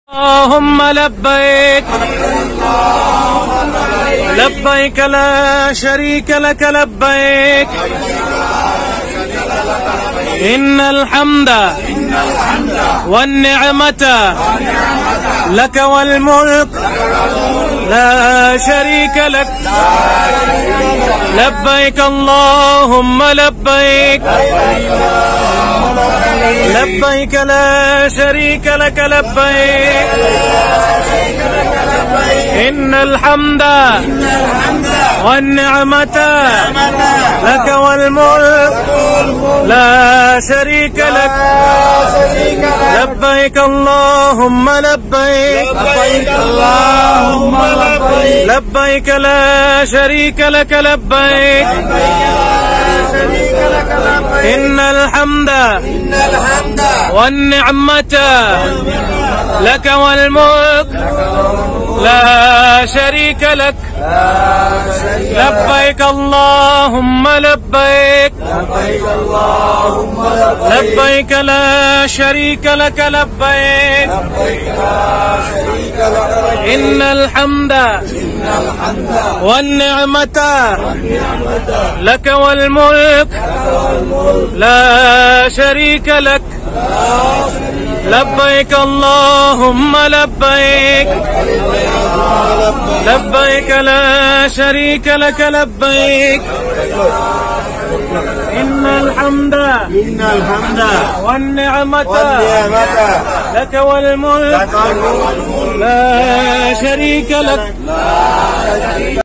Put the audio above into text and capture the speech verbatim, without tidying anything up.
اللهم لبيك لبيك لا شريك لك لبيك إن الحمد والنعمة لك والملك لا شريك لك لبيك اللهم لبيك لبيك لا شريك لك لبيك إن الحمد والنعمة لك والملك لا شريك لك لبيك اللهم لبيك لبيك لا شريك لك لبيك إن الحمد والنعمة لك والملك لا شريك لك لبيك اللهم لبيك لبيك لا شريك لك لبيك إن الحمد والنعمة لك والملك لا شريك لك لبيك اللهم لبيك لبيك لا شريك لك لبيك إن الحمد إن الحمد والنعمة والنعمة لك والملك لا شريك لك.